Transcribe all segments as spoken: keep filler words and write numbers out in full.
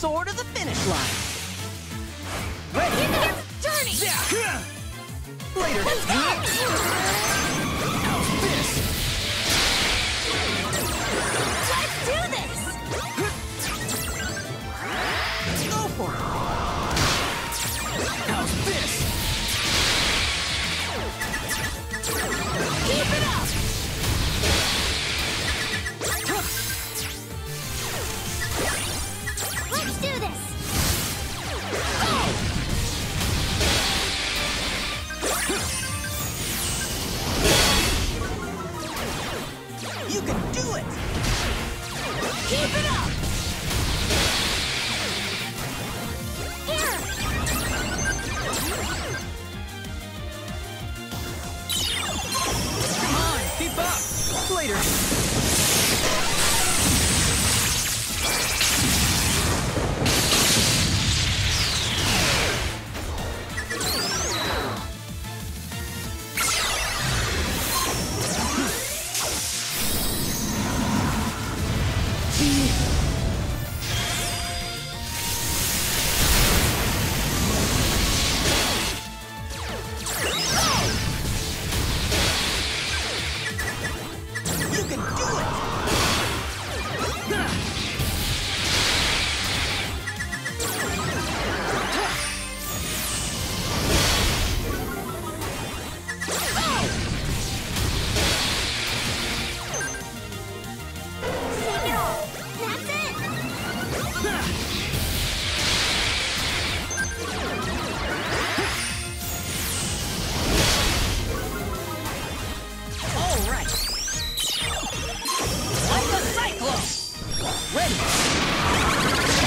soar to the finish line. Ready? Journey! Later. How's this? Let's do this! Go for it. How's this? Keep it up! Let's do this! Go! You can do it! Keep it up! Here! Come on, keep up! Later. You can do it! Take it all! That's it! All right. Like a cyclone. Ready.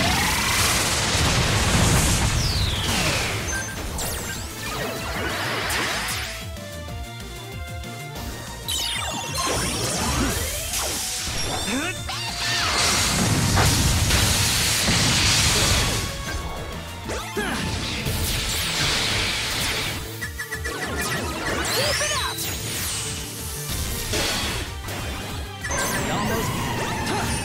Keep it up! We almost had it.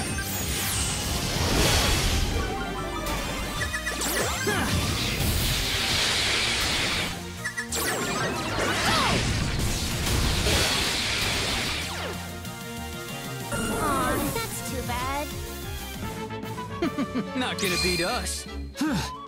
Aw, that's too bad. Not gonna beat us.